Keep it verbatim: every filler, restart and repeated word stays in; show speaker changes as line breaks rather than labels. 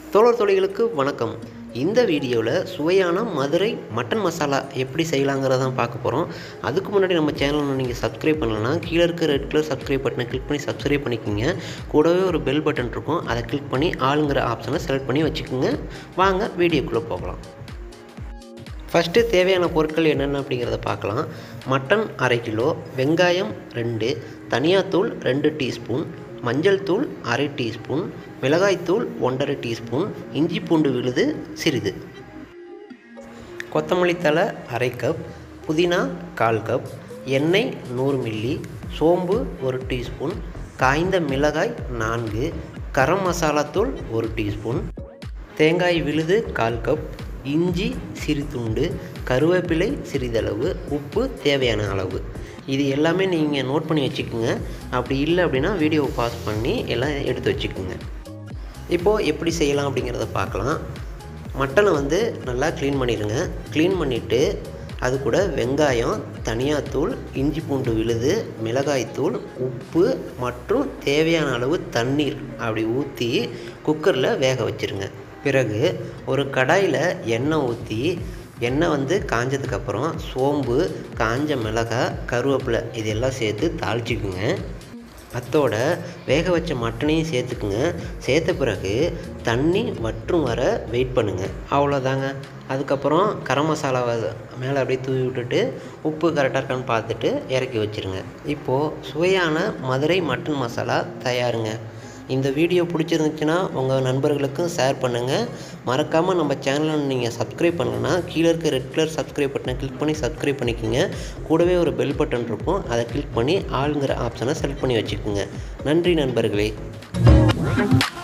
தோழர் தோழிகளுக்கு வணக்கம். இந்த வீடியோவில் சுவையான மதுரை மட்டன் மசாலா எப்படி செய்யலாங்கிறத தான் பார்க்க போகிறோம். அதுக்கு முன்னாடி நம்ம சேனலை நீங்கள் சப்ஸ்கிரைப் பண்ணலன்னா கீழே இருக்க ரெட் கலர் சப்ஸ்கிரைப் பட்டனை கிளிக் பண்ணி சப்ஸ்கிரைப் பண்ணிக்கோங்க. கூடவே ஒரு பெல் பட்டன் இருக்கும், அதை கிளிக் பண்ணி ஆளுங்கிற ஆப்ஷனை செலக்ட் பண்ணி வச்சுக்கோங்க. வாங்க வீடியோக்குள்ளே போகலாம். ஃபஸ்ட்டு தேவையான பொருட்கள் என்னென்ன அப்படிங்கிறத பார்க்கலாம். மட்டன் அரை கிலோ, வெங்காயம் ரெண்டு, தனியாத்தூள் ரெண்டு டீஸ்பூன், மஞ்சள் தூள் அரை டீஸ்பூன், மிளகாய்த்தூள் ஒன்றரை டீஸ்பூன், இஞ்சி பூண்டு விழுது சிறிது, கொத்தமல்லி தழை அரை கப், புதினா கால் கப், எண்ணெய் நூறு மில்லி, சோம்பு ஒரு டீஸ்பூன், காய்ந்த மிளகாய் நான்கு, கரம் மசாலா தூள் ஒரு டீஸ்பூன், தேங்காய் விழுது கால் கப், இஞ்சி சிறு துண்டு, கருவேப்பிலை சிறிதளவு, உப்பு தேவையான அளவு. இது எல்லாமே நீங்கள் நோட் பண்ணி வச்சுக்கோங்க. அப்படி இல்லை அப்படின்னா வீடியோவை பாஸ் பண்ணி எல்லாம் எடுத்து வச்சுக்கோங்க. இப்போது எப்படி செய்யலாம் அப்படிங்கிறத பார்க்கலாம். மட்டனை வந்து நல்லா க்ளீன் பண்ணிடுங்க. க்ளீன் பண்ணிவிட்டு அது கூட வெங்காயம், தனியாத்தூள், இஞ்சி பூண்டு விழுது, மிளகாய்த்தூள், உப்பு மற்றும் தேவையான அளவு தண்ணீர் அப்படி ஊற்றி குக்கரில் வேக வச்சுருங்க. பிறகு ஒரு கடாயில் எண்ணெய் ஊற்றி எண்ணெய் வந்து காஞ்சதுக்கப்புறம் சோம்பு, காஞ்ச மிளகாய், கருவேப்பிலை இதெல்லாம் சேர்த்து தாளிச்சிக்குங்க. அத்தோட வேக வச்ச மட்டனையும் சேர்த்துக்குங்க. சேர்த்த பிறகு தண்ணி வற்றும் வர வெயிட் பண்ணுங்கள். அவ்வளோதாங்க. அதுக்கப்புறம் கரம் மசாலாவை மேலே அப்படியே தூவி விட்டுட்டு உப்பு கரெக்டாக இருக்கான்னு பார்த்துட்டு இறக்கி வச்சுருங்க. இப்போது சுவையான மதுரை மட்டன் மசாலா தயாருங்க. இந்த வீடியோ பிடிச்சிருந்துச்சுன்னா உங்கள் நண்பர்களுக்கும் ஷேர் பண்ணுங்கள். மறக்காமல் நம்ம சேனலை நீங்கள் சப்ஸ்கிரைப் பண்ணலன்னா கீழே இருக்க ரெட் கலர் சப்ஸ்கிரைப் பட்டனை கிளிக் பண்ணி சப்ஸ்கிரைப் பண்ணிக்கோங்க. கூடவே ஒரு பெல் பட்டன் இருக்கும், அதை கிளிக் பண்ணி ஆளுங்கிற ஆப்ஷனை செலக்ட் பண்ணி வச்சுக்கோங்க. நன்றி நண்பர்களே.